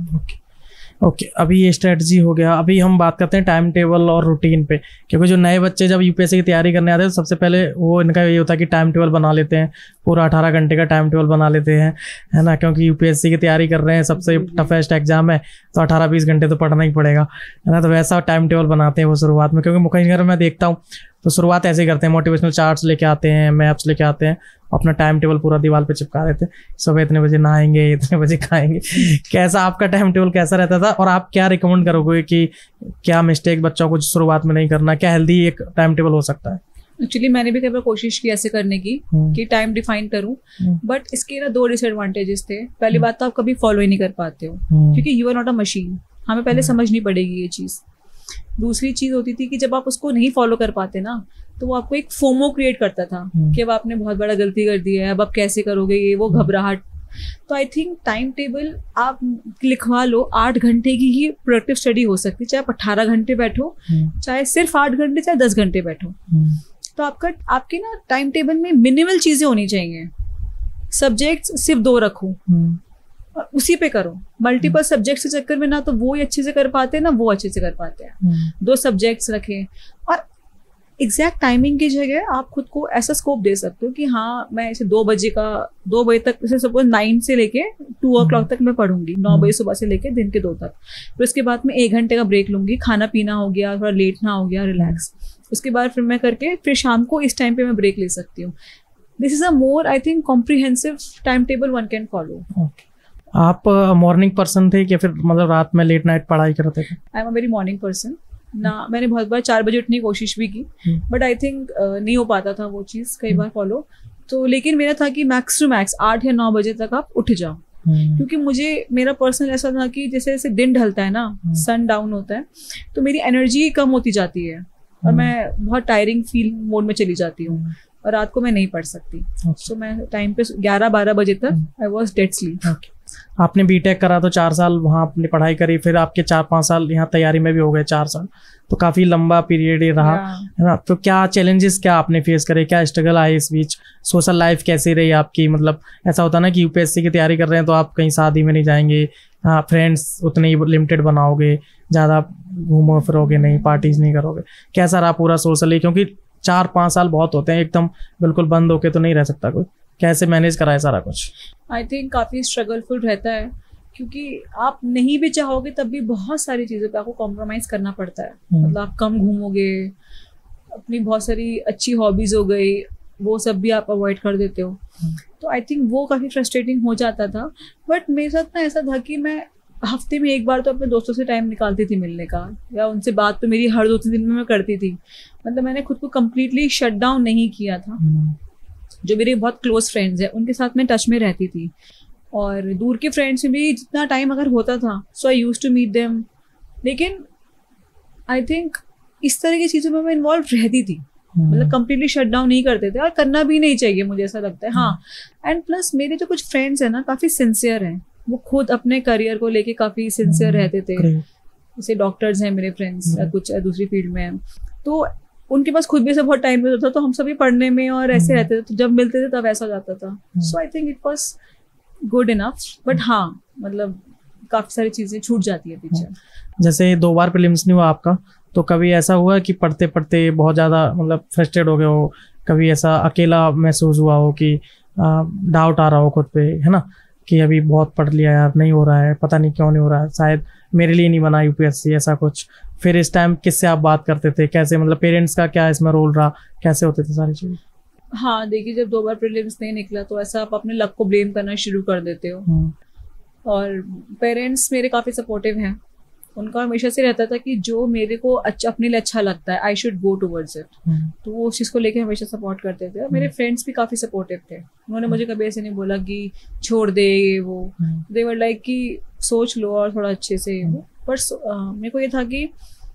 ओके, अभी ये स्ट्रेटजी हो गया। अभी हम बात करते हैं टाइम टेबल और रूटीन पे, क्योंकि जो नए बच्चे जब यूपीएससी की तैयारी करने आते हैं तो सबसे पहले वो इनका ये होता है कि टाइम टेबल बना लेते हैं, पूरा 18 घंटे का टाइम टेबल बना लेते हैं, है ना, क्योंकि यूपीएससी की तैयारी कर रहे हैं, सबसे टफेस्ट एग्जाम है तो 18-20 घंटे तो पढ़ना ही पड़ेगा, है ना। तो वैसा टाइम टेबल बनाते हैं वो शुरुआत में, क्योंकि कई बार मैं देखता हूँ तो शुरुआत ऐसे ही करते हैं, मोटिवेशनल चार्ट्स लेके आते हैं, मैप्स लेके आते हैं, अपना टाइम टेबल पूरा दीवार पे चिपका देते हैं, सुबह इतने बजे नहाएंगे, इतने बजे खाएंगे। कैसा आपका टाइम टेबल कैसा रहता था, और आप क्या रिकमेंड करोगे कि क्या मिस्टेक बच्चों को शुरुआत में नहीं करना, क्या हेल्दी एक टाइम टेबल हो सकता है? एक्चुअली मैंने भी कई बार कोशिश की ऐसे करने की कि टाइम डिफाइन करूं, बट इसके ना 2 डिसएडवांटेजेस थे। पहली बात तो आप कभी फॉलो ही नहीं कर पाते हो, क्योंकि you are not a machine, हमें पहले समझनी पड़ेगी ये चीज़। दूसरी चीज होती थी कि जब आप उसको नहीं फॉलो कर पाते ना, तो वो आपको एक फोमो क्रिएट करता था कि अब आपने बहुत बड़ा गलती कर दी है, अब आप कैसे करोगे, ये वो घबराहट। तो आई थिंक टाइम टेबल आप लिखवा लो, 8 घंटे की ही प्रोडक्टिव स्टडी हो सकती है, चाहे आप 18 घंटे बैठो, चाहे सिर्फ 8 घंटे, चाहे 10 घंटे बैठो। तो आपके ना टाइम टेबल में मिनिमल चीजें होनी चाहिए। सब्जेक्ट्स सिर्फ 2 रखो और उसी पे करो। मल्टीपल सब्जेक्ट्स के चक्कर में ना तो वो ही अच्छे से कर पाते हैं, ना वो अच्छे से कर पाते हैं। 2 सब्जेक्ट्स रखें और एग्जैक्ट टाइमिंग की जगह आप खुद को ऐसा स्कोप दे सकते हो कि हाँ मैं इसे 2 बजे तक, जैसे सपोज 9 से लेके 2 o'clock तक मैं पढ़ूंगी, 9 बजे सुबह से लेके दिन के 2 तक। फिर उसके बाद में 1 घंटे का ब्रेक लूंगी, खाना पीना हो गया, थोड़ा लेटना हो गया, रिलैक्स। उसके बाद फिर मैं करके फिर शाम को इस टाइम पे मैं ब्रेक ले सकती हूँ। This is a more I think comprehensive time table one can follow. आप मॉर्निंग पर्सन थे कि फिर मतलब रात में लेट नाइट पढ़ाई करते थे? I am a very morning person ना। मैंने बहुत बार 4 बजे उठने की कोशिश भी की, बट आई थिंक नहीं हो पाता था वो चीज़ कई बार फॉलो। तो लेकिन मेरा था कि मैक्स टू मैक्स 8 या 9 बजे तक आप उठ जाओ, क्योंकि मुझे मेरा पर्सनल ऐसा था कि जैसे जैसे दिन ढलता है ना, सन डाउन होता है, तो मेरी एनर्जी कम होती जाती है और मैं बहुत टायरिंग फील मोड में चली जाती हूँ और रात को मैं नहीं पढ़ सकती। सो मैं टाइम पे 11-12 बजे तक आई वॉज डेड स्लीप। आपने बीटेक करा तो 4 साल वहाँ अपनी पढ़ाई करी, फिर आपके 4-5 साल यहाँ तैयारी में भी हो गए, 4 साल, तो काफ़ी लंबा पीरियड ही रहा है ना। तो क्या चैलेंजेस क्या आपने फेस करे, क्या स्ट्रगल आए इस बीच? सोशल लाइफ कैसी रही आपकी? मतलब ऐसा होता ना कि यूपीएससी की तैयारी कर रहे हैं तो आप कहीं शादी में नहीं जाएंगे, फ्रेंड्स उतने ही लिमिटेड बनाओगे, ज़्यादा घूमो फिरोगे नहीं, पार्टीज नहीं करोगे। कैसा रहा पूरा सोशली? क्योंकि 4-5 साल बहुत होते हैं, एकदम बिल्कुल बंद होके तो नहीं रह सकता कोई। कैसे मैनेज करा है सारा कुछ? आई थिंक काफ़ी स्ट्रगलफुल रहता है, क्योंकि आप नहीं भी चाहोगे तब भी बहुत सारी चीज़ों पे आपको कॉम्प्रोमाइज़ करना पड़ता है। मतलब आप कम घूमोगे, अपनी बहुत सारी अच्छी हॉबीज़ हो गई वो सब भी आप अवॉइड कर देते हो। तो आई थिंक वो काफ़ी फ्रस्ट्रेटिंग हो जाता था। बट मेरे साथ ना ऐसा था कि मैं हफ्ते में 1 बार तो अपने दोस्तों से टाइम निकालती थी मिलने का, या उनसे बात तो मेरी हर 2-3 दिन में मैं करती थी। मतलब मैंने खुद को कम्प्लीटली शट डाउन नहीं किया था। जो मेरे बहुत क्लोज फ्रेंड्स हैं उनके साथ मैं टच में रहती थी, और दूर के फ्रेंड्स में भी जितना टाइम अगर होता था so I used to meet them. लेकिन आई थिंक इस तरह की चीज़ों में मैं इन्वॉल्व रहती थी, मतलब कम्प्लीटली शट डाउन नहीं करते थे, और करना भी नहीं चाहिए मुझे ऐसा लगता है। हाँ, एंड प्लस मेरे जो कुछ फ्रेंड्स हैं ना काफ़ी सिंसियर हैं, वो खुद अपने करियर को लेके काफ़ी सिंसियर रहते थे। जैसे डॉक्टर्स हैं मेरे फ्रेंड्स, कुछ दूसरी फील्ड में हैं, तो उनके पास खुद भी से बहुत टाइम मिलता था, तो हम सभी पढ़ने में और ऐसे रहते थे, तो जब मिलते थे तब ऐसा जाता था। So I think it was good enough. But हाँ, मतलब काफ़ी सारी चीज़ें छूट जाती है पीछे। जैसे 2 बार प्रीलिम्स नहीं हुआ आपका, तो कभी ऐसा हुआ कि पढ़ते पढ़ते बहुत ज़्यादा मतलब फ्रस्ट्रेट हो गए हो? कभी ऐसा अकेला महसूस हुआ हो कि डाउट आ रहा हो खुद पे, है ना, कि अभी बहुत पढ़ लिया यार, नहीं हो रहा है, पता नहीं क्यों नहीं हो रहा है, शायद मेरे लिए नहीं बना यूपीएससी, ऐसा कुछ? फिर इस टाइम किससे आप बात करते थे? कैसे, मतलब पेरेंट्स का क्या इसमें रोल रहा? कैसे होते थे सारी चीज़ें? हाँ, देखिए, जब 2 बार प्रीलिम्स नहीं निकला तो ऐसा आप अपने लक को ब्लेम करना शुरू कर देते हो। और पेरेंट्स मेरे काफ़ी सपोर्टिव हैं। उनका हमेशा से रहता था कि जो मेरे को अच्छा, अपने लिए अच्छा लगता है, I should go towards it. तो वो उस चीज़ को लेके हमेशा सपोर्ट करते थे। और मेरे फ्रेंड्स भी काफ़ी सपोर्टिव थे। उन्होंने मुझे कभी ऐसे नहीं बोला कि छोड़ दे ये वो। दे वर लाइक कि सोच लो और थोड़ा अच्छे से वो। पर मेरे को ये था कि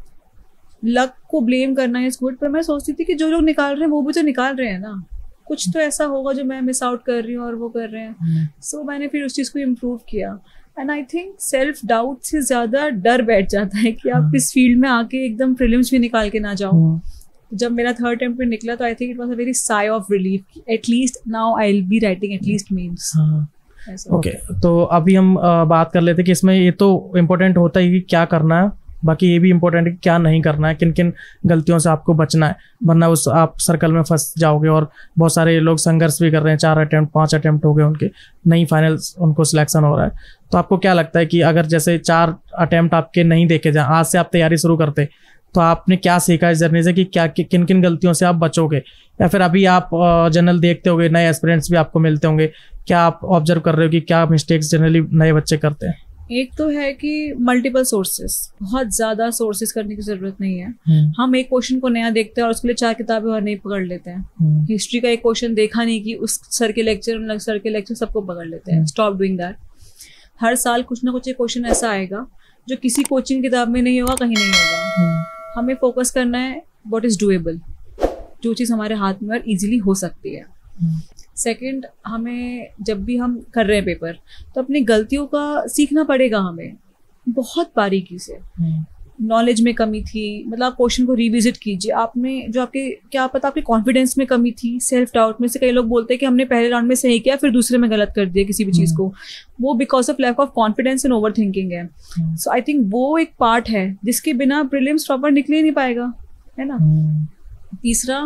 लक को ब्लेम करना इज गुड, पर मैं सोचती थी कि जो लोग निकाल रहे हैं वो भी तो निकाल रहे हैं ना, कुछ तो ऐसा होगा जो मैं मिस आउट कर रही हूँ और वो कर रहे हैं। सो मैंने फिर उस चीज़ को इम्प्रूव किया। And I think self doubt से ज़्यादा डर बैठ जाता है कि आप इस फील्ड में आके एकदम प्रीलिम्स भी निकाल के ना जाओ। जब मेरा 3rd अटेम्प्ट पे निकला तो I think it was a very sigh of relief, at least now I will be writing at least mains. Okay, तो अभी हम बात कर लेते कि इसमें ये तो इम्पोर्टेंट होता है कि क्या करना है, बाकी ये भी इम्पोर्टेंट है कि क्या नहीं करना है, किन किन गलतियों से आपको बचना है, वरना उस आप सर्कल में फंस जाओगे। और बहुत सारे लोग संघर्ष भी कर रहे हैं, 4 अटेम्प्ट 5 अटेम्प्ट हो गए उनके, नहीं फाइनल उनको सिलेक्शन हो रहा है। तो आपको क्या लगता है कि अगर जैसे 4 अटेम्प्ट आपके नहीं देखे जाए, आज से आप तैयारी शुरू करते, तो आपने क्या सीखा इस जर्नी से कि क्या किन किन गलतियों से आप बचोगे? या फिर अभी आप जनरल देखते होंगे, नए एस्पिरेंट्स भी आपको मिलते होंगे, क्या आप ऑब्जर्व कर रहे हो कि क्या मिस्टेक्स जनरली नए बच्चे करते हैं? एक तो है कि मल्टीपल सोर्सेस, बहुत ज़्यादा सोर्सेस करने की ज़रूरत नहीं है। हम एक क्वेश्चन को नया देखते हैं और उसके लिए 4 किताबें और नहीं पकड़ लेते हैं। हिस्ट्री का एक क्वेश्चन देखा नहीं कि उस सर के लेक्चर सबको पकड़ लेते हैं। Stop doing that. हर साल कुछ ना कुछ एक क्वेश्चन ऐसा आएगा जो किसी कोचिंग किताब में नहीं होगा, कहीं नहीं होगा। हमें फोकस करना है व्हाट इज़ डूएबल, जो चीज़ हमारे हाथ में और ईजिली हो सकती है। सेकंड, हमें जब भी हम कर रहे हैं पेपर तो अपनी गलतियों का सीखना पड़ेगा हमें बहुत बारीकी से। नॉलेज में कमी थी, मतलब आप क्वेश्चन को रिविजिट कीजिए। आपने जो आपके क्या पता आपके कॉन्फिडेंस में कमी थी, सेल्फ डाउट में से कई लोग बोलते हैं कि हमने पहले राउंड में सही किया फिर दूसरे में गलत कर दिया किसी भी चीज़ को, वो because of lack of confidence and over thinking है। सो आई थिंक वो एक पार्ट है जिसके बिना प्रीलिम्स प्रॉपर निकले ही नहीं पाएगा, है ना। तीसरा,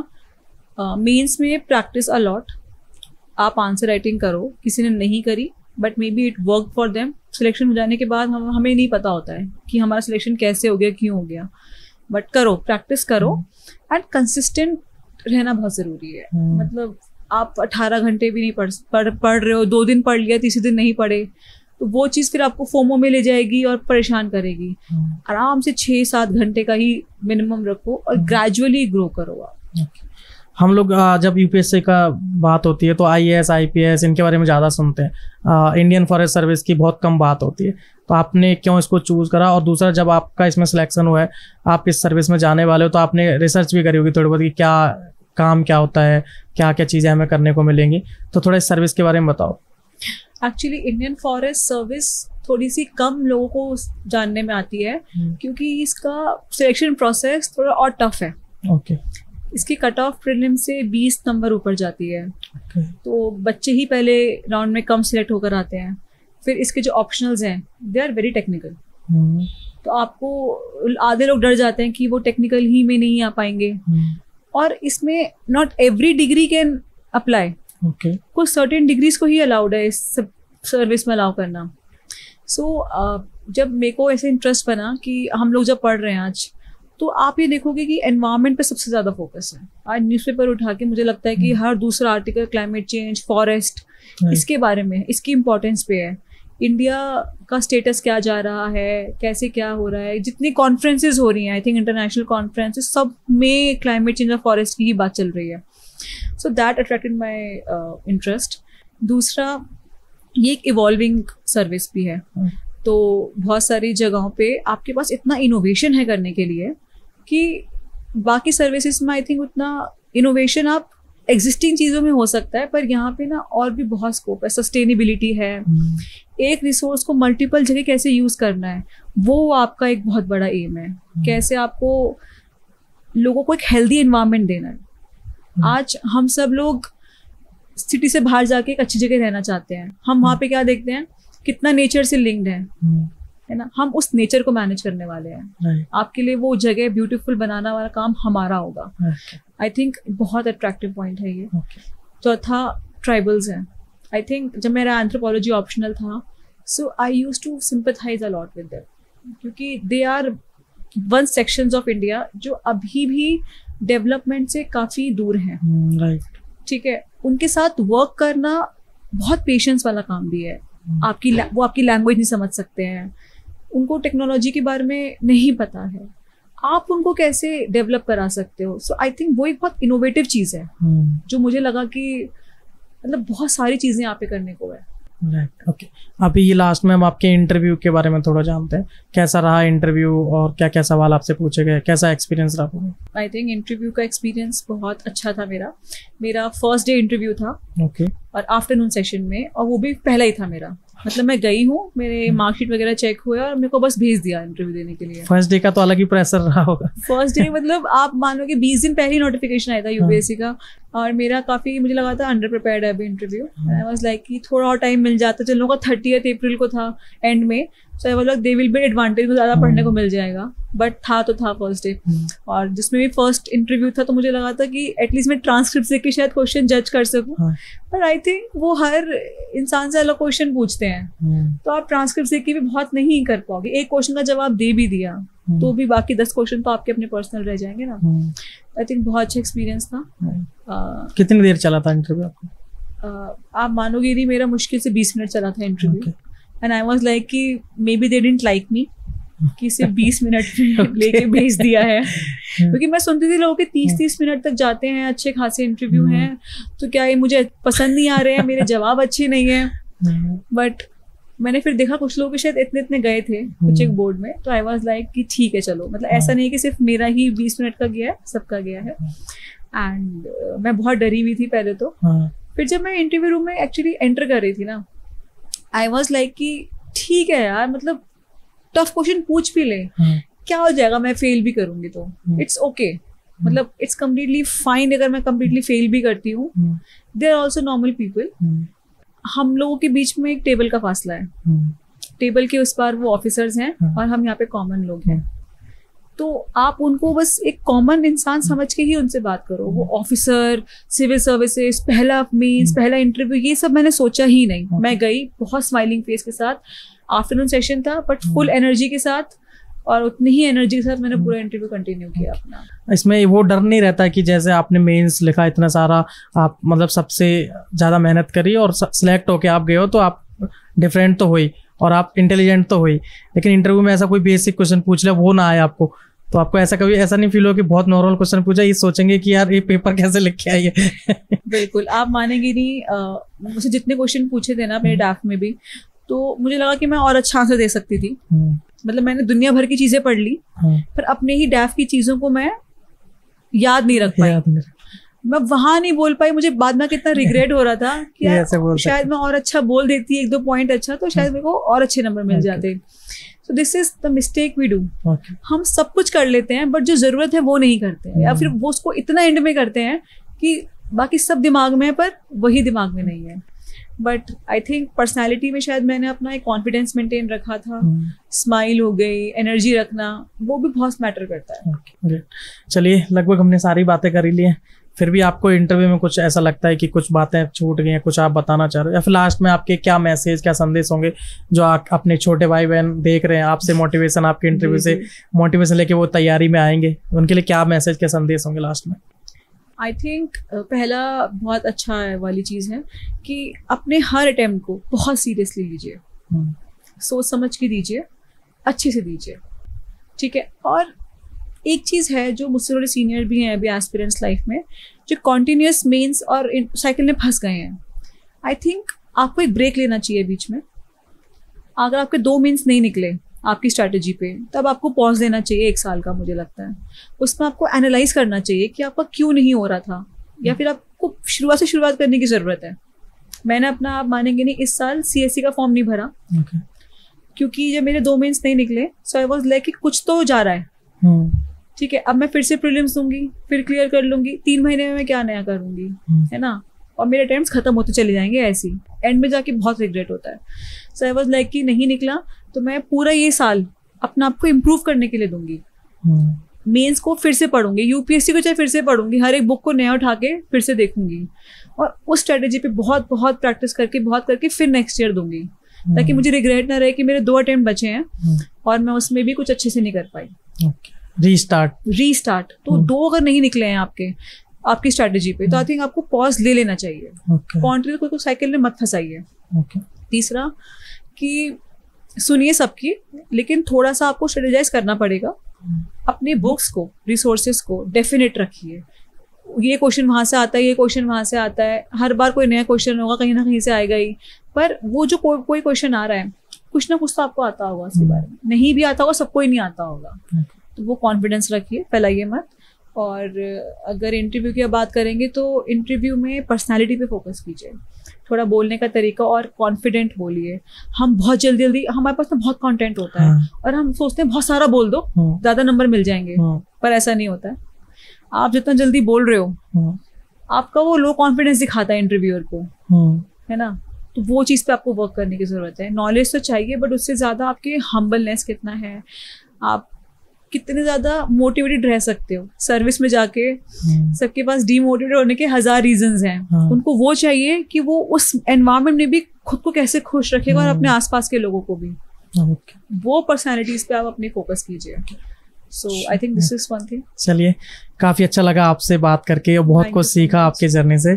मेंस में प्रैक्टिस अलॉट। आप आंसर राइटिंग करो, किसी ने नहीं करी but may be it work for them. Selection हो जाने के बाद हमें नहीं पता होता है कि हमारा सिलेक्शन कैसे हो गया, क्यों हो गया, बट करो, प्रैक्टिस करो एंड कंसिस्टेंट रहना बहुत ज़रूरी है। मतलब आप 18 घंटे भी नहीं पढ़ रहे हो, 2 दिन पढ़ लिया, तीसरे दिन नहीं पढ़े, तो वो चीज़ फिर आपको फोमो में ले जाएगी और परेशान करेगी। आराम से 6-7 घंटे का ही मिनिमम रखो और ग्रेजुअली ग्रो करो आप। हम लोग जब यूपीएससी का बात होती है तो आईएएस आईपीएस इनके बारे में ज़्यादा सुनते हैं, इंडियन फॉरेस्ट सर्विस की बहुत कम बात होती है। तो आपने क्यों इसको चूज़ करा? और दूसरा, जब आपका इसमें सिलेक्शन हुआ है, आप इस सर्विस में जाने वाले हो, तो आपने रिसर्च भी करी होगी थोड़ी बहुत कि क्या काम क्या होता है, क्या क्या चीज़ें हमें करने को मिलेंगी, तो थोड़ा इस सर्विस के बारे में बताओ। एक्चुअली इंडियन फॉरेस्ट सर्विस थोड़ी सी कम लोगों को जानने में आती है क्योंकि इसका सिलेक्शन प्रोसेस थोड़ा और टफ है। ओके। इसकी कट ऑफ प्रीलिम से 20 नंबर ऊपर जाती है। तो बच्चे ही पहले राउंड में कम सिलेक्ट होकर आते हैं। फिर इसके जो ऑप्शनल्स हैं दे आर वेरी टेक्निकल। तो आपको आधे लोग डर जाते हैं कि वो टेक्निकल ही में नहीं आ पाएंगे। और इसमें not every degree can apply, कुछ सर्टेन डिग्रीज को ही अलाउड है इस सर्विस में अलाउ करना। सो जब मेरे को ऐसे इंटरेस्ट बना कि हम लोग जब पढ़ रहे हैं आज, तो आप ये देखोगे कि एनवायरनमेंट पे सबसे ज़्यादा फोकस है। आज न्यूज़पेपर उठा के मुझे लगता है कि हर दूसरा आर्टिकल क्लाइमेट चेंज, फॉरेस्ट, इसके बारे में, इसकी इम्पोर्टेंस पे है। इंडिया का स्टेटस क्या जा रहा है, कैसे क्या हो रहा है, जितनी कॉन्फ्रेंसेज हो रही हैं, आई थिंक इंटरनेशनल कॉन्फ्रेंसेज, सब में क्लाइमेट चेंज और फॉरेस्ट की ही बात चल रही है। So that attracted my interest. दूसरा, ये एक इवॉल्विंग सर्विस भी है। तो बहुत सारी जगहों पे आपके पास इतना इनोवेशन है करने के लिए कि बाकी सर्विसेज में आई थिंक उतना इनोवेशन आप एग्जिस्टिंग चीज़ों में हो सकता है, पर यहाँ पे ना और भी बहुत स्कोप है। सस्टेनेबिलिटी है, एक रिसोर्स को मल्टीपल जगह कैसे यूज़ करना है, वो आपका एक बहुत बड़ा एम है। कैसे आपको लोगों को एक हेल्दी एनवायरनमेंट देना है। आज हम सब लोग सिटी से बाहर जाके एक अच्छी जगह रहना चाहते हैं। हम वहाँ पे क्या देखते हैं, कितना नेचर से लिंक्ड है ना। हम उस नेचर को मैनेज करने वाले हैं। आपके लिए वो जगह ब्यूटीफुल बनाना वाला काम हमारा होगा। आई थिंक बहुत अट्रैक्टिव पॉइंट है ये। चौथा, ट्राइबल्स हैं। आई थिंक जब मेरा एंथ्रोपोलॉजी ऑप्शनल था, so I used to sympathise a lot with them, क्योंकि they are one sections of India जो अभी भी डेवलपमेंट से काफ़ी दूर हैं। ठीक है, उनके साथ वर्क करना बहुत पेशेंस वाला काम भी है। वो आपकी लैंग्वेज नहीं समझ सकते हैं, उनको टेक्नोलॉजी के बारे में नहीं पता है, आप उनको कैसे डेवलप करा सकते हो। सो आई थिंक वो एक बहुत इनोवेटिव चीज़ है जो मुझे लगा कि मतलब बहुत सारी चीज़ें यहाँ पे करने को है। Right, okay. अभी ये लास्ट में हम आपके इंटरव्यू के बारे में थोड़ा जानते हैं, कैसा रहा इंटरव्यू और क्या क्या सवाल आपसे पूछे गए, कैसा एक्सपीरियंस रहा? आई थिंक इंटरव्यू का एक्सपीरियंस बहुत अच्छा था। मेरा फर्स्ट डे इंटरव्यू था। ओके। और आफ्टरनून सेशन में, और वो भी पहला ही था मेरा। मतलब मैं गई हूँ, मेरे मार्कशीट वगैरह चेक हुए और मेरे को बस भेज दिया इंटरव्यू देने के लिए। फर्स्ट डे का तो अलग ही प्रेशर रहा होगा। फर्स्ट डे मतलब आप मानो कि 20 दिन पहले ही नोटिफिकेशन आया था यूपीएससी का, और मेरा काफ़ी मुझे लगा था अंडर प्रिपेयर्ड है अभी इंटरव्यू। आई वाज लाइक कि थोड़ा और टाइम मिल जाता, चलो का 30 अप्रैल को था एंड में, so I was like they will be advantage, को ज़्यादा पढ़ने को मिल जाएगा। बट था तो था फर्स्ट डे, और जिसमें भी फर्स्ट इंटरव्यू था तो मुझे लगा था कि एटलीस्ट मैं ट्रांसक्रिप्ट देख के शायद क्वेश्चन जज कर सकूँ। पर आई थिंक वो हर इंसान से अलग क्वेश्चन पूछते हैं, तो आप ट्रांसक्रिप्ट देख के भी बहुत नहीं कर पाओगे। एक क्वेश्चन का जवाब दे भी दिया तो भी बाकी 10 क्वेश्चन तो आपके अपने पर्सनल रह जाएंगे ना। आई थिंक बहुत अच्छा एक्सपीरियंस था। कितनी देर चला था इंटरव्यू आपको? आप मानोगे नहीं, मेरा मुश्किल से 20 मिनट चला था interview. And I was like कि may be they didn't like me कि सिर्फ 20 मिनट लेके भेज दिया है, क्योंकि मैं सुनती थी लोगों के 30-30 मिनट तक जाते हैं, अच्छे खासे इंटरव्यू हैं, तो क्या ये मुझे पसंद नहीं आ रहे हैं, मेरे जवाब अच्छे नहीं हैं। बट मैंने फिर देखा कुछ लोग शायद इतने गए थे कुछ एक बोर्ड में, तो आई वाज लाइक कि ठीक है चलो, मतलब ऐसा नहीं है कि सिर्फ मेरा ही 20 मिनट का गया है, सबका गया है। एंड मैं बहुत डरी हुई थी पहले तो, फिर जब मैं इंटरव्यू रूम में एक्चुअली एंटर कर रही थी ना, आई वॉज लाइक कि ठीक है यार, मतलब टफ क्वेश्चन पूछ भी ले, क्या हो जाएगा, मैं फेल भी करूंगी तो इट्स ओके, मतलब इट्स कम्प्लीटली फाइन अगर मैं कम्प्लीटली फेल भी करती हूँ। There are also normal people. हम लोगों के बीच में एक टेबल का फासला है, टेबल के उस पार वो ऑफिसर्स हैं और हम यहाँ पे कॉमन लोग हैं। तो आप उनको बस एक कॉमन इंसान समझ के ही उनसे बात करो। वो ऑफिसर, सिविल सर्विसेज, पहला मीन्स, पहला इंटरव्यू, ये सब मैंने सोचा ही नहीं। मैं गई बहुत स्माइलिंग फेस के साथ, आफ्टरनून सेशन था बट फुल एनर्जी के साथ, और उतनी ही एनर्जी के साथ मैंने पूरा इंटरव्यू कंटिन्यू किया अपना। इसमें वो डर नहीं रहता कि जैसे आपने मेंस लिखा इतना सारा, आप मतलब सबसे ज़्यादा मेहनत करी और सिलेक्ट होके आप गए हो, तो आप डिफरेंट तो हुई और आप इंटेलिजेंट तो हुई, लेकिन इंटरव्यू में ऐसा कोई बेसिक क्वेश्चन पूछ ले वो ना आए आपको, तो आपको ऐसा कभी ऐसा नहीं फील हो कि बहुत नॉर्मल क्वेश्चन पूछा, ये सोचेंगे कि यार ये पेपर कैसे लिख के आई है? बिल्कुल, आप मानेंगे नहीं, मुझे जितने क्वेश्चन पूछे थे ना मेरे ड्राफ्ट में भी, तो मुझे लगा कि मैं और अच्छा आंसर दे सकती थी। मतलब मैंने दुनिया भर की चीजें पढ़ ली, पर अपने ही ड्राफ्ट की चीजों को मैं याद नहीं रख पाई, मैं वहां नहीं बोल पाई। मुझे बाद में कितना रिग्रेट हो रहा था कि यार शायद मैं और अच्छा बोल देती, एक दो पॉइंट अच्छा, तो शायद मेरे को और अच्छे नंबर मिल जाते। So this is the mistake we do. हम सब कुछ कर लेते हैं बट जो जरूरत है वो नहीं करते हैं, या फिर वो उसको इतना एंड में करते हैं कि बाकी सब दिमाग में है पर वही दिमाग में नहीं है। बट आई थिंक पर्सनैलिटी में शायद मैंने अपना एक कॉन्फिडेंस मेंटेन रखा था, स्माइल हो गई, एनर्जी रखना, वो भी बहुत मैटर करता है। चलिए, लगभग हमने सारी बातें कर ही ली हैं, फिर भी आपको इंटरव्यू में कुछ ऐसा लगता है कि कुछ बातें छूट गई हैं, कुछ आप बताना चाह रहे हो, या फिर लास्ट में आपके क्या मैसेज, क्या संदेश होंगे जो आप अपने छोटे भाई बहन देख रहे हैं, आपसे मोटिवेशन, आपके इंटरव्यू से मोटिवेशन लेके वो तैयारी में आएंगे, उनके लिए क्या मैसेज, क्या संदेश होंगे लास्ट में? आई थिंक पहला बहुत अच्छा वाली चीज़ है कि अपने हर अटेम्प्ट को बहुत सीरियसली लीजिए, सोच समझ के दीजिए, अच्छे से दीजिए, ठीक है। और एक चीज़ है जो मुझसे थोड़े सीनियर भी हैं अभी एस्पिरेंट्स लाइफ में, जो कॉन्टिन्यूस मेंस और साइकिल में फंस गए हैं, आई थिंक आपको एक ब्रेक लेना चाहिए बीच में। अगर आपके 2 मेंस नहीं निकले आपकी स्ट्रैटेजी पे, तब आपको पॉज देना चाहिए 1 साल का, मुझे लगता है। उसमें आपको एनालाइज करना चाहिए कि आपका क्यों नहीं हो रहा था, या फिर आपको शुरुआत करने की ज़रूरत है। मैंने अपना, आप मानेंगे नहीं, इस साल CSE का फॉर्म नहीं भरा, क्योंकि जब मेरे 2 मेंस नहीं निकले, सो आई वाज लाइक कि कुछ तो जा रहा है, ठीक है। अब मैं फिर से प्रीलिम्स दूंगी, फिर क्लियर कर लूंगी, 3 महीने में मैं क्या नया करूंगी, है ना, और मेरे अटेम्प्ट्स खत्म होते चले जाएंगे ऐसे ही, एंड में जाके बहुत रिग्रेट होता है। सो आई वाज लाइक कि नहीं निकला तो मैं पूरा ये साल अपना आपको इम्प्रूव करने के लिए दूंगी। मेंस को फिर से पढ़ूंगी, UPSC को चाहे फिर से पढ़ूंगी, हर एक बुक को नया उठा के फिर से देखूंगी, और उस स्ट्रेटेजी पे बहुत बहुत प्रैक्टिस करके फिर नेक्स्ट ईयर दूंगी, ताकि मुझे रिग्रेट ना रहे कि मेरे 2 अटेम्प्ट बचे हैं और मैं उसमें भी कुछ अच्छे से नहीं कर पाई। रीस्टार्ट तो 2 अगर नहीं निकले हैं आपकी स्ट्रेटेजी पे, तो आई थिंक आपको पॉज ले लेना चाहिए। कॉन्ट्री को साइकिल में मत फंसाइए। तीसरा कि सुनिए सबकी, लेकिन थोड़ा सा आपको स्ट्रेटेजाइज करना पड़ेगा। अपने बुक्स को, रिसोर्सेज को डेफिनेट रखिए। ये क्वेश्चन वहाँ से आता है, ये क्वेश्चन वहाँ से आता है, हर बार कोई नया क्वेश्चन होगा, कहीं ना कहीं से आएगा ही। पर वो जो कोई क्वेश्चन आ रहा है, कुछ ना कुछ तो आपको आता होगा उसके बारे में, नहीं भी आता होगा, सबको ही नहीं आता होगा, तो वो कॉन्फिडेंस रखिए, फैलाइए मत। और अगर इंटरव्यू की बात करेंगे तो इंटरव्यू में पर्सनालिटी पे फोकस कीजिए, थोड़ा बोलने का तरीका और कॉन्फिडेंट बोलिए। हम बहुत जल्दी हमारे पास ना बहुत कंटेंट होता है और हम सोचते हैं बहुत सारा बोल दो, ज़्यादा नंबर मिल जाएंगे, पर ऐसा नहीं होता है। आप जितना जल्दी बोल रहे हो, आपका वो लो कॉन्फिडेंस दिखाता है इंटरव्यूअर को, है ना, तो वो चीज़ पे आपको वर्क करने की ज़रूरत है। नॉलेज तो चाहिए, बट उससे ज़्यादा आपके हम्बलनेस कितना है, आप कितने ज़्यादा मोटिवेटेड रह सकते हो। सर्विस में जाके सबके पास डीमोटिवेटेड होने के 1000 रीजंस हैं, उनको वो चाहिए कि वो उस एनवायरनमेंट में भी खुद को कैसे खुश रखेगा और अपने आसपास के लोगों को भी। वो पर्सनैलिटीज पे आप अपनी फोकस कीजिए। So I think this is one thing. चलिए, काफ़ी अच्छा लगा आपसे बात करके और बहुत कुछ सीखा आपके जर्नी से।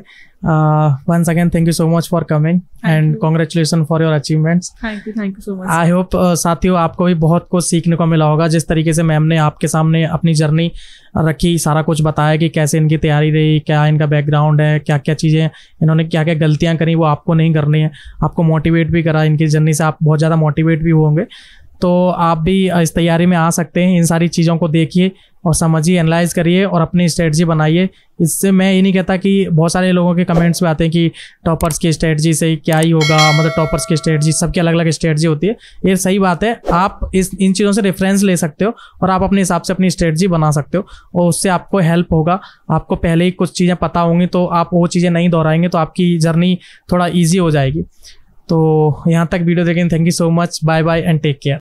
Once again thank you so much for coming and congratulation for your achievements. Thank you so much. I hope साथियों आपको भी बहुत कुछ सीखने को मिला होगा, जिस तरीके से मैम ने आपके सामने अपनी जर्नी रखी, सारा कुछ बताया कि कैसे इनकी तैयारी रही, क्या इनका बैकग्राउंड है, क्या क्या चीज़ें इन्होंने क्या क्या गलतियाँ करी वो आपको नहीं करनी है, आपको मोटिवेट भी करा। इनकी जर्नी से आप बहुत ज़्यादा मोटिवेट भी होंगे। तो आप भी इस तैयारी में आ सकते हैं। इन सारी चीज़ों को देखिए और समझिए, एनालाइज करिए और अपनी स्ट्रेटजी बनाइए। इससे मैं ये नहीं कहता कि बहुत सारे लोगों के कमेंट्स में आते हैं कि टॉपर्स की स्ट्रेटजी से क्या ही होगा, मतलब टॉपर्स की स्ट्रेटजी, सबकी अलग अलग स्ट्रेटजी होती है। ये सही बात है, आप इन चीज़ों से रेफरेंस ले सकते हो और आप अपने हिसाब से अपनी स्ट्रेटजी बना सकते हो और उससे आपको हेल्प होगा। आपको पहले ही कुछ चीज़ें पता होंगी तो आप वो चीज़ें नहीं दोहराएंगे तो आपकी जर्नी थोड़ा ईजी हो जाएगी। तो यहाँ तक वीडियो देखें, thank you so much, bye bye and take care.